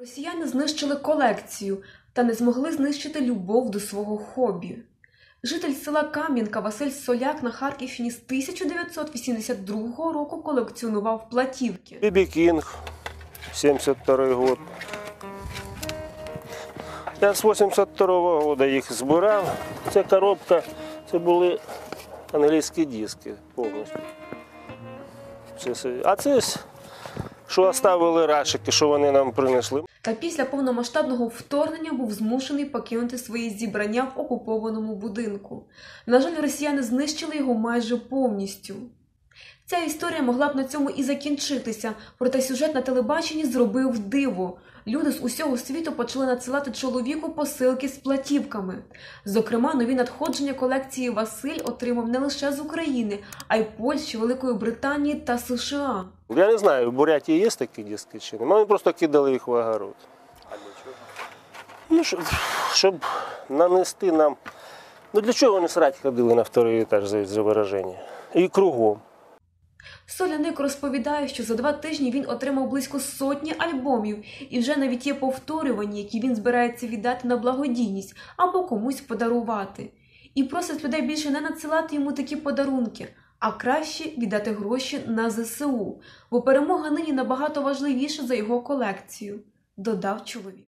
Росіяни знищили колекцію та не змогли знищити любов до свого хобі. Житель села Кам'янка Василь Соляк на Харківщині з 1982 року колекціонував платівки. Бібі Кінг, 72-й год. Я з 82-го року їх збирав. Ця коробка, це були англійські диски повністю. А це, що оставили рашики, що вони нам принесли. Та після повномасштабного вторгнення був змушений покинути свої зібрання в окупованому будинку. На жаль, росіяни знищили його майже повністю. Ця історія могла б на цьому і закінчитися, проте сюжет на телебаченні зробив диво. Люди з усього світу почали надсилати чоловіку посилки з платівками. Зокрема, нові надходження колекції Василь отримав не лише з України, а й Польщі, Великої Британії та США. Я не знаю, в Бурятії є такі диски чи не. Ми просто кидали їх в огород. А для чого? Щоб нанести нам... для чого вони срати ходили на второй етаж за вираження? І кругом. Соляник розповідає, що за 2 тижні він отримав близько 100 альбомів, і вже навіть є повторювані, які він збирається віддати на благодійність або комусь подарувати. І просить людей більше не надсилати йому такі подарунки, а краще віддати гроші на ЗСУ, бо перемога нині набагато важливіша за його колекцію, додав чоловік.